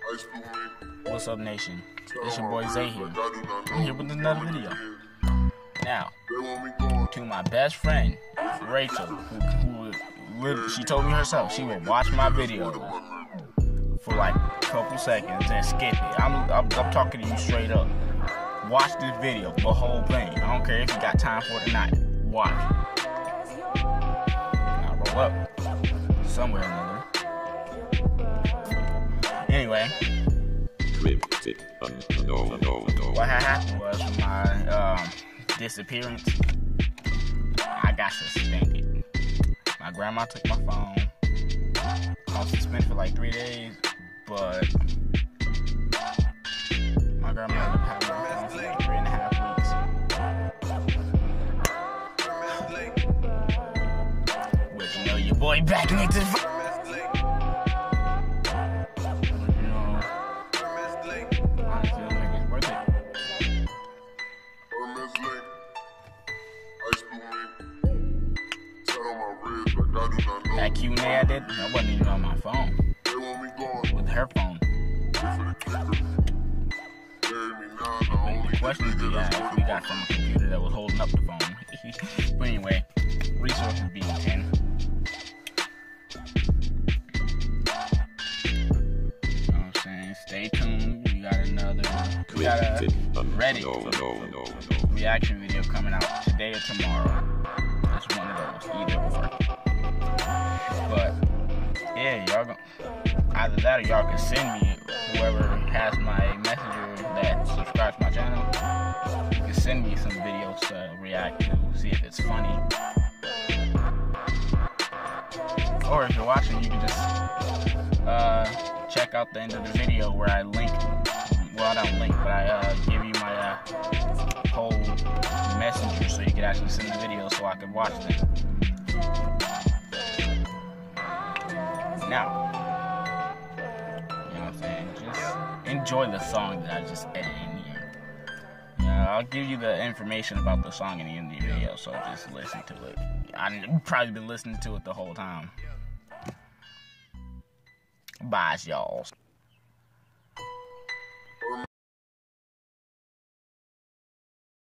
What's up, nation? It's your boy Zay here. I'm here with another video. Now, to my best friend, Rachel, who she told me herself she will watch my video for like a couple seconds and skip it. I'm talking to you straight up. Watch this video, the whole thing. I don't care if you got time for it or not. Watch. Now roll up somewhere or another. Anyway, what happened was from my disappearance, I got suspended. My grandma took my phone. I was suspended for like 3 days, but my grandma ended up having my phone for like 3.5 weeks. Which, you know, your boy back into the that Q&A I did, I wasn't even on my phone. With her phone. The questions we got from a computer that was holding up the phone. But anyway, resources being 10. You know what I'm saying? Stay tuned. We got a Reddit reaction video coming out today or tomorrow. It's one of those, either or. But yeah, y'all either that or y'all can send me, whoever has my messenger that subscribes to my channel, you can send me some videos to react to, see if it's funny. Or if you're watching, you can just check out the end of the video where I link, well, I don't link, but I give you my whole messenger so you can actually send the video so I can watch them. Now, you know what I'm saying, just enjoy the song that I just edited in here. I'll give you the information about the song in the end of the video, so just listen to it. I've probably been listening to it the whole time. Bye, y'all.